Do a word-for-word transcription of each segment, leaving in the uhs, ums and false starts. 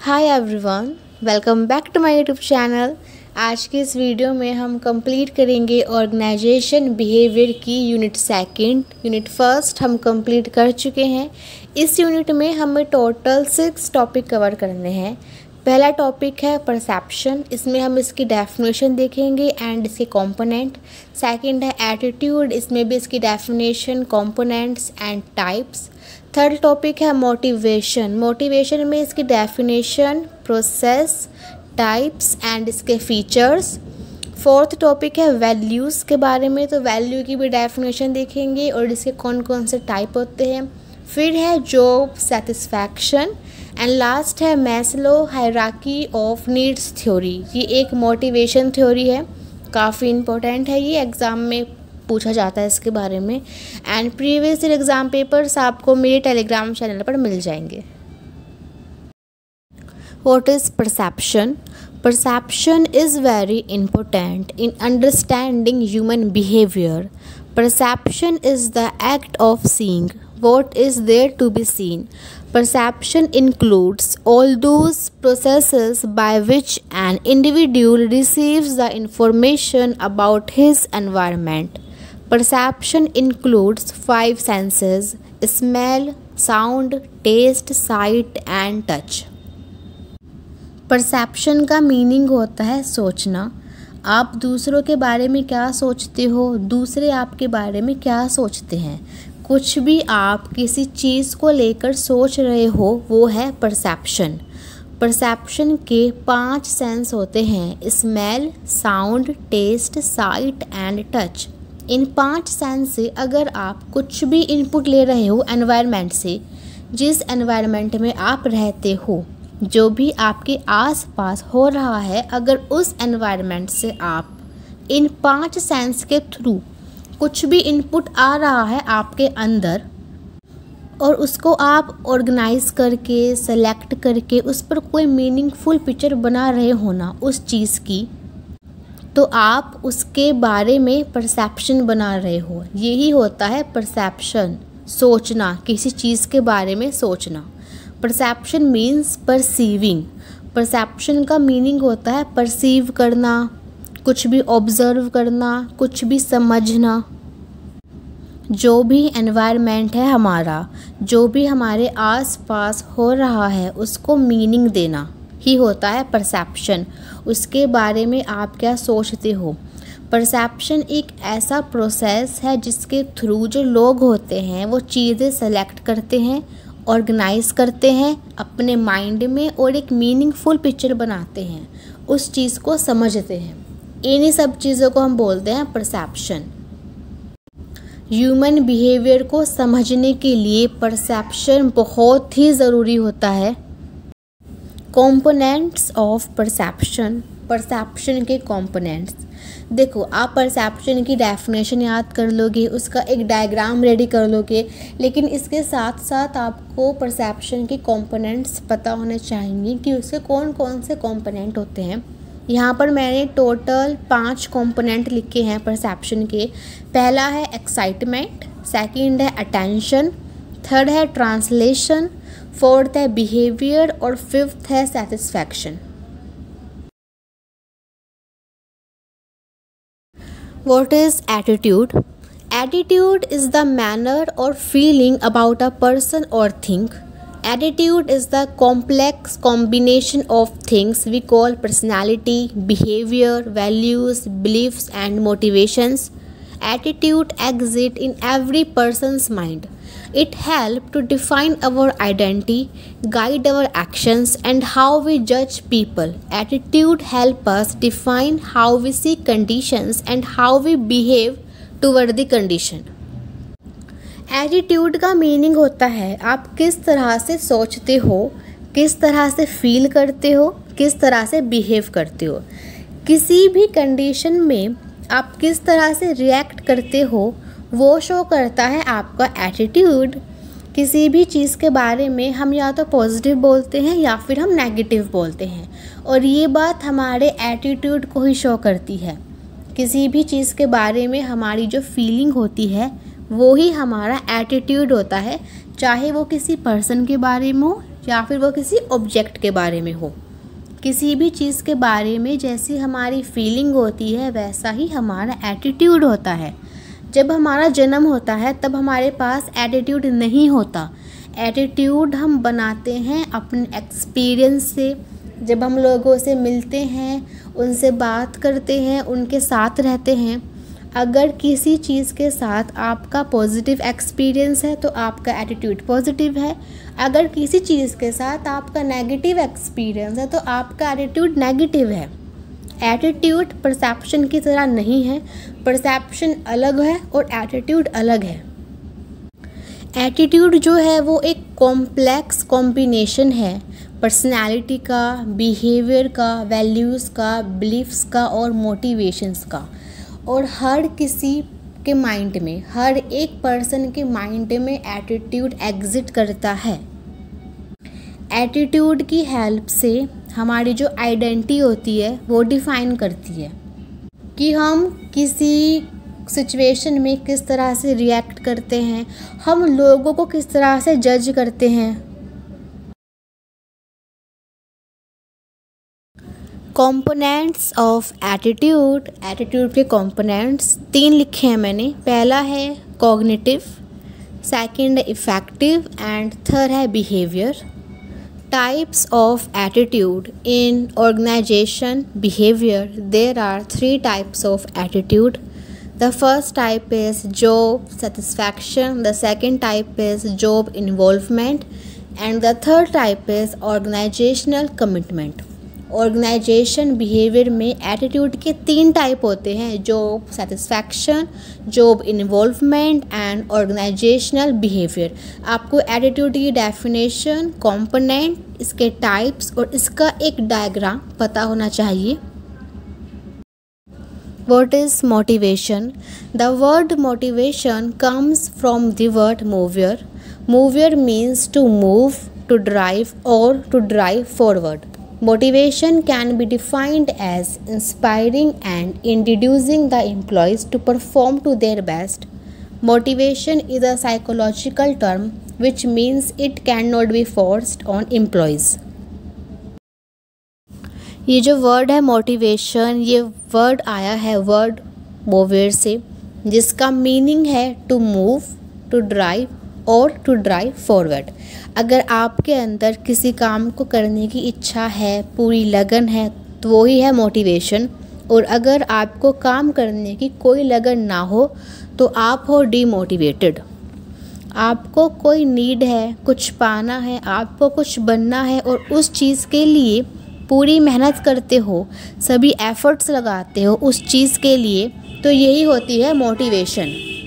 Hi everyone, welcome back to my YouTube channel. आज के इस वीडियो में हम कंप्लीट करेंगे ऑर्गेनाइजेशन बिहेवियर की यूनिट सेकंड। यूनिट फर्स्ट हम कंप्लीट कर चुके हैं। इस यूनिट में हमें टोटल सिक्स टॉपिक कवर करने हैं। पहला टॉपिक है परसेप्शन, इसमें हम इसकी डेफिनेशन देखेंगे एंड इसके कंपोनेंट। सेकंड है एटीट्यूड, इसमें भी इसकी definition, components and types. Third topic है मोटिवेशन, मोटिवेशन में इसकी डेफिनेशन, प्रोसेस, टाइप्स एंड इसके फीचर्स। फोर्थ टॉपिक है वैल्यूज़ के बारे में, तो वैल्यू की भी डेफिनेशन देखेंगे और इसके कौन कौन से टाइप होते हैं। फिर है जॉब सेटिस्फैक्शन एंड लास्ट है Maslow hierarchy of needs theory. ये एक मोटिवेशन थ्योरी है, काफ़ी इम्पोर्टेंट है, ये एग्ज़ाम में पूछा जाता है इसके बारे में। And previous year exam papers आपको मेरे टेलीग्राम चैनल पर मिल जाएंगे। What is perception? Perception is very important in understanding human behavior. Perception is the act of seeing what is there to be seen. Perception includes all those processes by which an individual receives the information about his environment. Perception includes five senses: smell, sound, taste, sight and touch. Perception का meaning होता है सोचना। आप दूसरों के बारे में क्या सोचते हो, दूसरे आपके बारे में क्या सोचते हैं। कुछ भी आप किसी चीज़ को लेकर सोच रहे हो वो है परसेप्शन। परसेप्शन के पांच सेंस होते हैं: smell, sound, taste, sight and touch. इन पांच सेंस से अगर आप कुछ भी इनपुट ले रहे हो एनवायरनमेंट से, जिस एनवायरनमेंट में आप रहते हो, जो भी आपके आसपास हो रहा है, अगर उस एनवायरनमेंट से आप इन पांच सेंस के थ्रू कुछ भी इनपुट आ रहा है आपके अंदर और उसको आप ऑर्गेनाइज करके, सेलेक्ट करके उस पर कोई मीनिंगफुल पिक्चर बना रहे हो ना उस चीज़ की, तो आप उसके बारे में परसेप्शन बना रहे हो। यही होता है परसेप्शन, सोचना, किसी चीज़ के बारे में सोचना। Perception means perceiving. परसेप्शन का मीनिंग होता है परसीव करना, कुछ भी ऑब्जर्व करना, कुछ भी समझना। जो भी एनवायरनमेंट है हमारा, जो भी हमारे आसपास हो रहा है, उसको मीनिंग देना ही होता है परसेप्शन। उसके बारे में आप क्या सोचते हो। परसेप्शन एक ऐसा प्रोसेस है जिसके थ्रू जो लोग होते हैं वो चीज़ें सेलेक्ट करते हैं, ऑर्गेनाइज करते हैं अपने माइंड में और एक मीनिंगफुल पिक्चर बनाते हैं, उस चीज़ को समझते हैं। इन्हीं सब चीज़ों को हम बोलते हैं परसेप्शन। ह्यूमन बिहेवियर को समझने के लिए परसेप्शन बहुत ही ज़रूरी होता है। कंपोनेंट्स ऑफ परसेप्शन, परसेप्शन के कंपोनेंट्स। देखो, आप परसेप्शन की डेफिनेशन याद कर लोगे, उसका एक डायग्राम रेडी कर लोगे, लेकिन इसके साथ साथ आपको परसेप्शन के कंपोनेंट्स पता होने चाहिए कि उसके कौन कौन से कंपोनेंट होते हैं। यहाँ पर मैंने टोटल पांच कंपोनेंट लिखे हैं परसेप्शन के। पहला है एक्साइटमेंट, सेकंड है अटेंशन, थर्ड है ट्रांसलेशन, फोर्थ है बिहेवियर और फिफ्थ है satisfaction. What is attitude? Attitude is the manner or feeling about a person or thing. Attitude is the complex combination of things we call personality, behavior, values, beliefs and motivations. Attitude exists in every person's mind. It helps to define our identity, guide our actions and how we judge people. Attitude helps us define how we see conditions and how we behave toward the condition. Attitude का meaning होता है आप किस तरह से सोचते हो, किस तरह से फील करते हो, किस तरह से बिहेव करते हो। किसी भी कंडीशन में आप किस तरह से रिएक्ट करते हो वो शो करता है आपका एटीट्यूड। किसी भी चीज़ के बारे में हम या तो पॉजिटिव बोलते हैं या फिर हम नेगेटिव बोलते हैं, और ये बात हमारे एटीट्यूड को ही शो करती है। किसी भी चीज़ के बारे में हमारी जो फीलिंग होती है वो ही हमारा एटीट्यूड होता है, चाहे वो किसी पर्सन के बारे में हो या फिर वो किसी ऑब्जेक्ट के बारे में हो। किसी भी चीज़ के बारे में जैसी हमारी फीलिंग होती है वैसा ही हमारा एटीट्यूड होता है। जब हमारा जन्म होता है तब हमारे पास एटीट्यूड नहीं होता। एटीट्यूड हम बनाते हैं अपने एक्सपीरियंस से। जब हम लोगों से मिलते हैं, उनसे बात करते हैं, उनके साथ रहते हैं। अगर किसी चीज़ के साथ आपका पॉजिटिव एक्सपीरियंस है तो आपका एटीट्यूड पॉजिटिव है। अगर किसी चीज़ के साथ आपका नेगेटिव एक्सपीरियंस है तो आपका एटीट्यूड नेगेटिव है। एटीट्यूड परसेप्शन की तरह नहीं है। परसेप्शन अलग है और एटीट्यूड अलग है। एटीट्यूड जो है वो एक कॉम्प्लेक्स कॉम्बिनेशन है पर्सनैलिटी का, बिहेवियर का, वैल्यूज़ का, बिलीफ्स का और मोटिवेशंस का। और हर किसी के माइंड में, हर एक पर्सन के माइंड में एटीट्यूड एग्जिस्ट करता है। एटीट्यूड की हेल्प से हमारी जो आइडेंटिटी होती है वो डिफ़ाइन करती है कि हम किसी सिचुएशन में किस तरह से रिएक्ट करते हैं, हम लोगों को किस तरह से जज करते हैं। Components of attitude. एटीट्यूड के कंपोनेंट्स तीन लिखे हैं मैंने। पहला है cognitive, second effective and third है behaviour. Types of attitude in organization behaviour. There are three types of attitude. The first type is job satisfaction, the second type is job involvement, and the third type is organizational commitment. Organization behaviour में attitude के तीन type होते हैं, job satisfaction, job involvement and organizational behaviour. आपको attitude की definition, component, इसके types और इसका एक डायग्राम पता होना चाहिए। What is motivation? The word motivation comes from the word mover. Mover means to move, to drive or to drive forward. Motivation can be defined as inspiring and inducing the employees to perform to their best. Motivation is a psychological term which means it cannot be forced on employees. ये जो word है motivation, ये word आया है word mower से, जिसका meaning है to move, to drive और टू ड्राइव फॉरवर्ड। अगर आपके अंदर किसी काम को करने की इच्छा है, पूरी लगन है, तो वो ही है मोटिवेशन। और अगर आपको काम करने की कोई लगन ना हो तो आप हो डीमोटिवेटेड। आपको कोई नीड है, कुछ पाना है, आपको कुछ बनना है और उस चीज़ के लिए पूरी मेहनत करते हो, सभी एफर्ट्स लगाते हो उस चीज़ के लिए, तो यही होती है मोटिवेशन।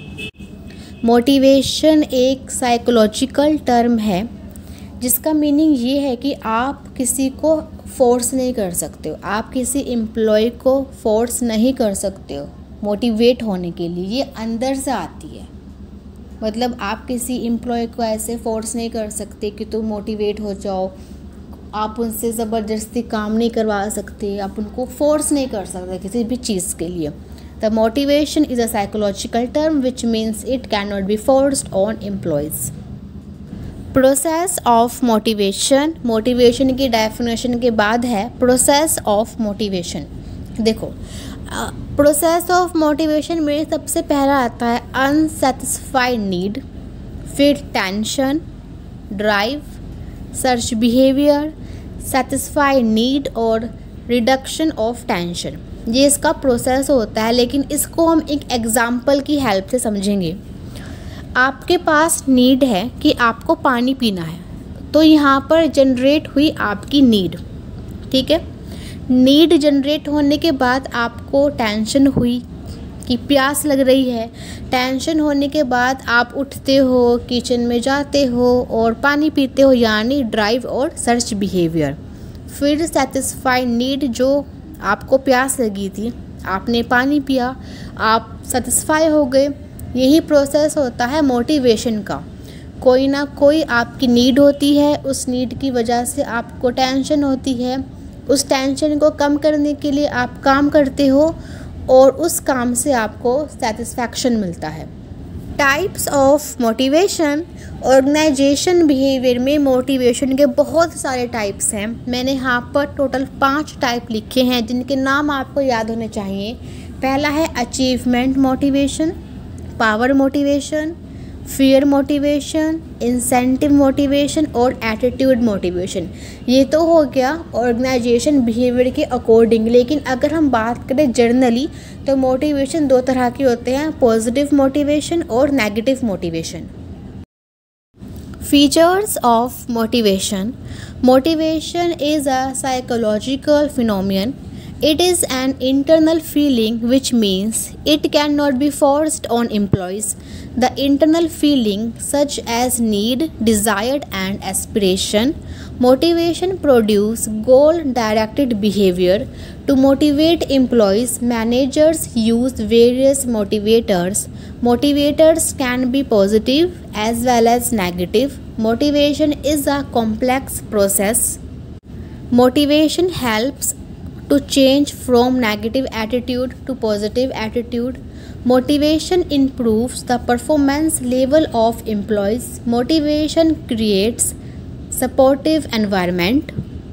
मोटिवेशन एक साइकोलॉजिकल टर्म है जिसका मीनिंग ये है कि आप किसी को फोर्स नहीं कर सकते हो, आप किसी एम्प्लॉय को फोर्स नहीं कर सकते हो मोटिवेट होने के लिए। ये अंदर से आती है। मतलब आप किसी एम्प्लॉय को ऐसे फोर्स नहीं कर सकते कि तुम मोटिवेट हो जाओ। आप उनसे ज़बरदस्ती काम नहीं करवा सकते, आप उनको फोर्स नहीं कर सकते किसी भी चीज़ के लिए। The motivation is a psychological term which means it can not be forced on employees. Process of motivation. Motivation की डेफिनेशन के बाद है प्रोसेस ऑफ मोटिवेशन। देखो, प्रोसेस ऑफ मोटिवेशन में सबसे पहला आता है अनसेटिस्फाइड नीड, फिर tension, drive, search behaviour, satisfied need और रिडक्शन ऑफ टेंशन। ये इसका प्रोसेस होता है, लेकिन इसको हम एक एग्जाम्पल की हेल्प से समझेंगे। आपके पास नीड है कि आपको पानी पीना है, तो यहाँ पर जनरेट हुई आपकी नीड, ठीक है। नीड जनरेट होने के बाद आपको टेंशन हुई कि प्यास लग रही है। टेंशन होने के बाद आप उठते हो, किचन में जाते हो और पानी पीते हो, यानी ड्राइव और सर्च बिहेवियर। फिर सेटिस्फाइड नीड, जो आपको प्यास लगी थी, आपने पानी पिया, आप सेटिस्फाई हो गए। यही प्रोसेस होता है मोटिवेशन का। कोई ना कोई आपकी नीड होती है, उस नीड की वजह से आपको टेंशन होती है, उस टेंशन को कम करने के लिए आप काम करते हो और उस काम से आपको सेटिस्फैक्शन मिलता है। Types of motivation. Organization behaviour में मोटिवेशन के बहुत सारे टाइप्स हैं। मैंने यहाँ पर टोटल पांच टाइप लिखे हैं जिनके नाम आपको याद होने चाहिए। पहला है achievement motivation, power motivation, fear motivation, incentive motivation और एटीट्यूड मोटिवेशन। ये तो हो गया ऑर्गेनाइजेशन बिहेवियर के अकॉर्डिंग। लेकिन अगर हम बात करें जर्नली तो मोटिवेशन दो तरह के होते हैं, पॉजिटिव मोटिवेशन और negative motivation. Features of motivation. Motivation is a psychological phenomenon. It is an internal feeling, which means it cannot be forced on employees. The internal feeling such as need, desire and aspiration. Motivation produce goal-directed behavior. To motivate employees, managers use various motivators. Motivators can be positive as well as negative. Motivation is a complex process. Motivation helps to change from negative attitude to positive attitude. Motivation improves the performance level of employees. Motivation creates supportive environment.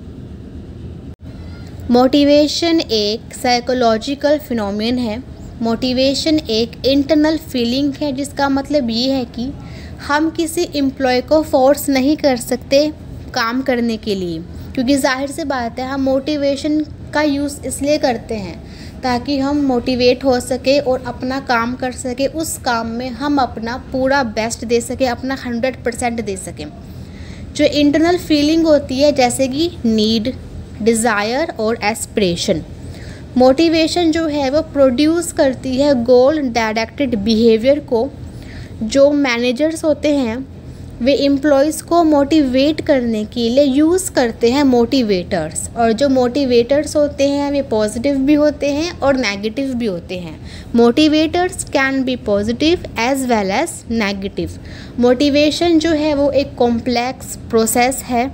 Motivation एक psychological phenomenon है। Motivation एक internal feeling है, जिसका मतलब ये है कि हम किसी एम्प्लॉय को फोर्स नहीं कर सकते काम करने के लिए, क्योंकि जाहिर सी बात है हम मोटिवेशन का यूज़ इसलिए करते हैं ताकि हम मोटिवेट हो सके और अपना काम कर सके, उस काम में हम अपना पूरा बेस्ट दे सके, अपना हंड्रेड परसेंट दे सकें। जो इंटरनल फीलिंग होती है जैसे कि नीड, डिज़ायर और एस्पिरेशन, मोटिवेशन जो है वो प्रोड्यूस करती है गोल डायरेक्टेड बिहेवियर को। जो मैनेजर्स होते हैं वे एम्प्लॉयज़ को मोटिवेट करने के लिए यूज़ करते हैं मोटिवेटर्स, और जो मोटिवेटर्स होते हैं वे पॉजिटिव भी होते हैं और नेगेटिव भी होते हैं। Motivators can be positive as well as negative. Motivation जो है वो एक कॉम्प्लेक्स प्रोसेस है।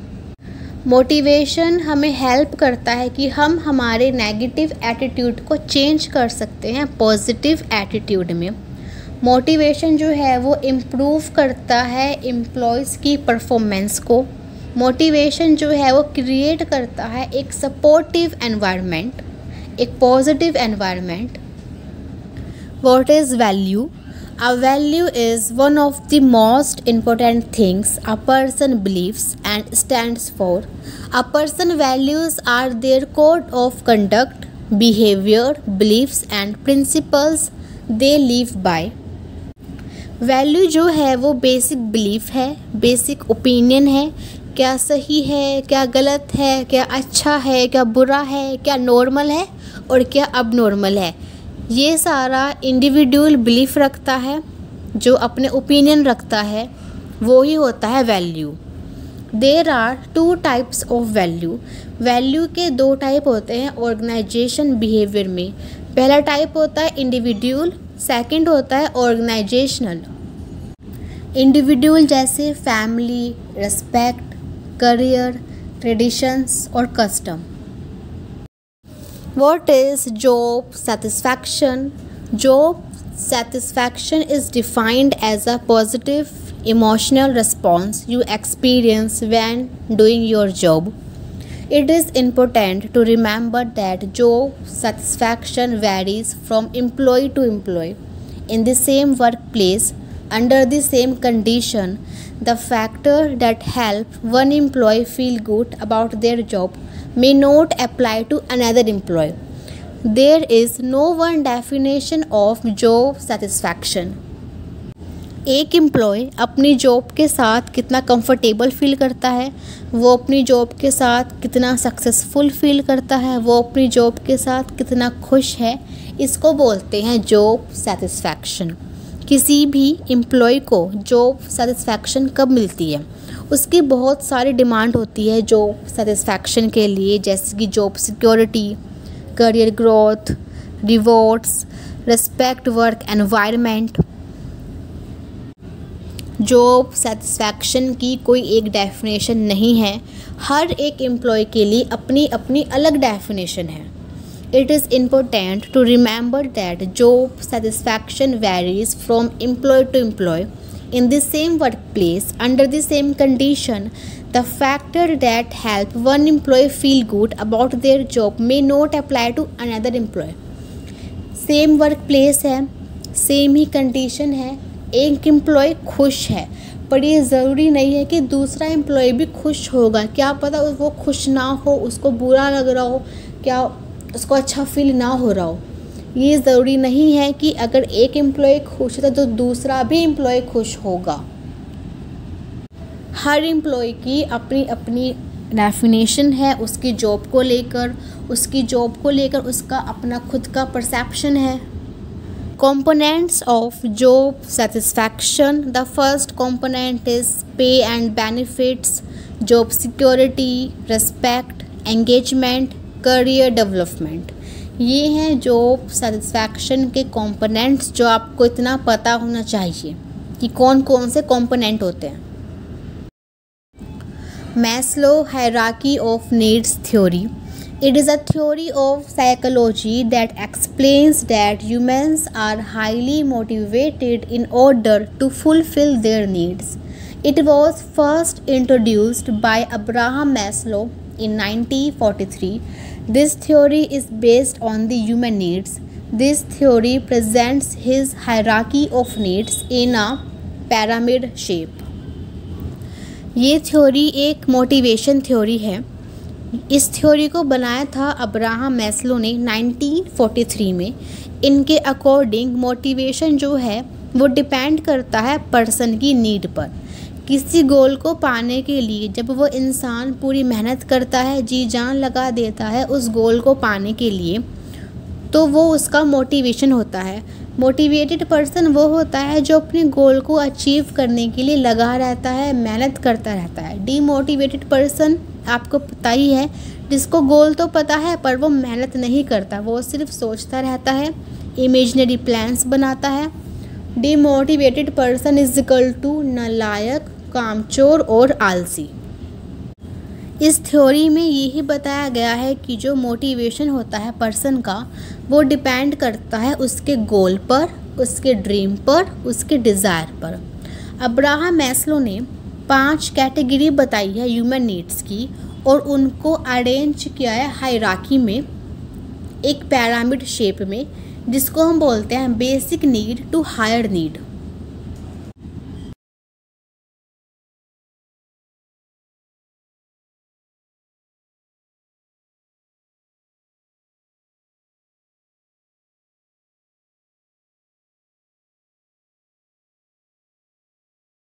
मोटिवेशन हमें हेल्प करता है कि हम हमारे नेगेटिव एटीट्यूड को चेंज कर सकते हैं पॉजिटिव एटीट्यूड में। मोटिवेशन जो है वो इम्प्रूव करता है एम्प्लॉयज़ की परफॉर्मेंस को। मोटिवेशन जो है वो क्रिएट करता है एक सपोर्टिव एनवायरनमेंट, एक positive environment. What is value? A value is one of the most important things a person believes and stands for. A person's values are their code of conduct, behavior, beliefs and principles they live by. Value जो है वो basic belief है, basic opinion है, क्या सही है, क्या गलत है, क्या अच्छा है, क्या बुरा है, क्या नॉर्मल है और क्या अब नॉर्मल है। ये सारा इंडिविजुअल बिलीफ रखता है, जो अपने ओपिनियन रखता है, वो ही होता है value. There are two types of value. Value के दो टाइप होते हैं ऑर्गेनाइजेशन बिहेवियर में। पहला टाइप होता है इंडिविजुअल, सेकंड होता है ऑर्गेनाइजेशनल। इंडिविजुअल जैसे फैमिली, रिस्पेक्ट, करियर, ट्रेडिशंस और custom. What is job satisfaction? Job satisfaction is defined as a positive emotional response you experience when doing your job. It is important to remember that job satisfaction varies from employee to employee. In the same workplace, under the same condition, the factor that help one employee feel good about their job may not apply to another employee. There is no one definition of job satisfaction. एक employee अपनी job के साथ कितना comfortable feel करता है, वो अपनी job के साथ कितना सक्सेसफुल फील करता है, वो अपनी जॉब के साथ कितना खुश है, इसको बोलते हैं जॉब सेटिस्फैक्शन। किसी भी एम्प्लॉय को जॉब सेटिस्फैक्शन कब मिलती है? उसकी बहुत सारी डिमांड होती है जॉब सेटिस्फैक्शन के लिए, जैसे कि job security, career growth, rewards, respect work environment. Job satisfaction की कोई एक डेफिनेशन नहीं है, हर एक एम्प्लॉय के लिए अपनी अपनी अलग डेफिनेशन है। It is important to remember that job satisfaction varies from employee to employee. In the same workplace, under the same condition, the factor that help one employee feel good about their job may not apply to another employee. Same work place है, same ही condition है, एक employ खुश है, पर ये ज़रूरी नहीं है कि दूसरा एम्प्लॉय भी खुश होगा। क्या पता वो खुश ना हो, उसको बुरा लग रहा हो, क्या उसको अच्छा फील ना हो रहा हो। ये ज़रूरी नहीं है कि अगर एक एम्प्लॉय खुश है तो दूसरा भी एम्प्लॉय खुश होगा। हर एम्प्लॉय की अपनी अपनी डेफिनेशन है उसकी जॉब को लेकर, उसकी जॉब को लेकर उसका अपना खुद का परसेप्शन है। Components of job satisfaction. The first component is pay and benefits, job security, respect, engagement, career development. ये हैं जॉब सेटिस्फैक्शन के कंपोनेंट्स जो आपको इतना पता होना चाहिए कि कौन कौन से कंपोनेंट होते हैं। Maslow hierarchy of needs theory. It is a theory of psychology that explains that humans are highly motivated in order to fulfill their needs. It was first introduced by Abraham Maslow in nineteen forty-three. This theory is based on the human needs. This theory presents his hierarchy of needs in a pyramid shape. ये theory एक motivation theory है। इस theory को बनाया था Abraham Maslow ने nineteen forty three में। इनके अकॉर्डिंग मोटिवेशन जो है वो डिपेंड करता है पर्सन की नीड पर। किसी गोल को पाने के लिए जब वो इंसान पूरी मेहनत करता है, जी जान लगा देता है उस गोल को पाने के लिए, तो वो उसका मोटिवेशन होता है। मोटिवेटेड पर्सन वो होता है जो अपने गोल को अचीव करने के लिए लगा रहता है, मेहनत करता रहता है। डीमोटिवेटेड पर्सन आपको पता ही है, जिसको गोल तो पता है पर वो मेहनत नहीं करता, वो सिर्फ सोचता रहता है, इमेजिनरी प्लान्स बनाता है। Demotivated person is equal to नालायक, कामचोर और आलसी। इस थ्योरी में यही बताया गया है कि जो मोटिवेशन होता है पर्सन का वो डिपेंड करता है उसके गोल पर, उसके ड्रीम पर, उसके डिज़ायर पर। अब्राहम मैस्लो ने पांच कैटेगरी बताई है ह्यूमन नीड्स की और उनको अरेंज किया है हायरार्की में, एक पिरामिड शेप में, जिसको हम बोलते हैं basic need to higher need.